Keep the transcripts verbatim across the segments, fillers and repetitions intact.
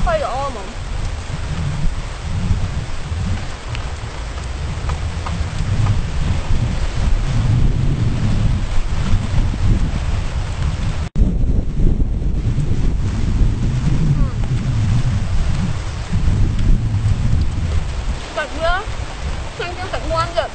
hơi ôm mà sạch nữa ăn cho sạch ngoan rồi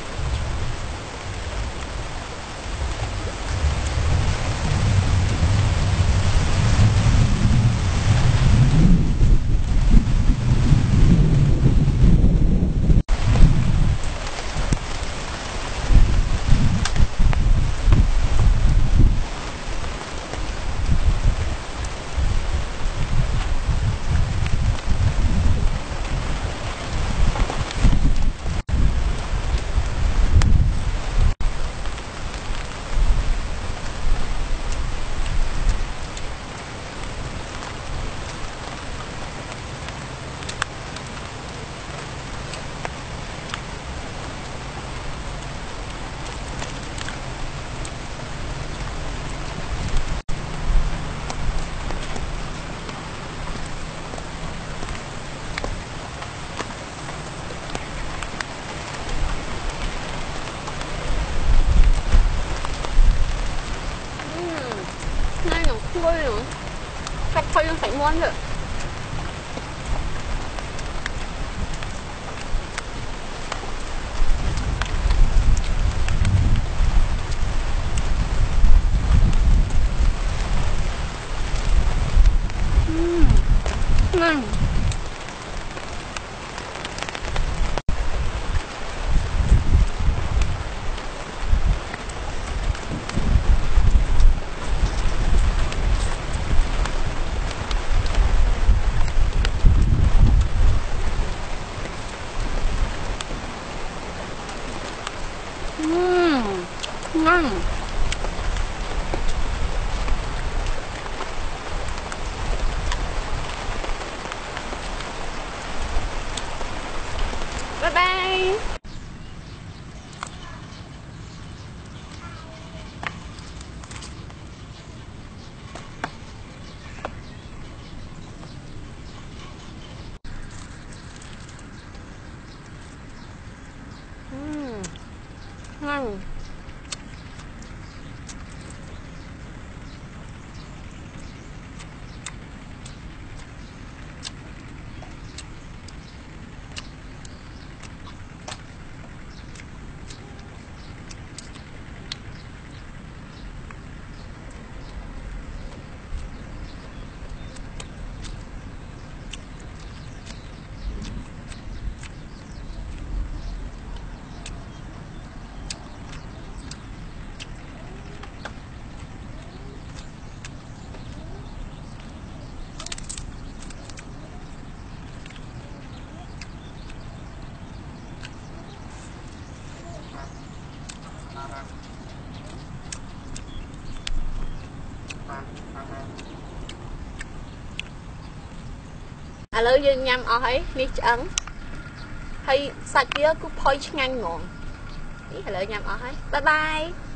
thôi nữa cặp thôi không phải ngoan rồi ngon ngon bye bye uhm, ngonឥឡូវយើងញ៉ាំអស់ហើយនេះឆ្អឹងហើយសាច់វាគឺផុយឆ្ងាញ់ហ្មងនេះឥឡូវញ៉ាំអស់ហើយបាយបាយ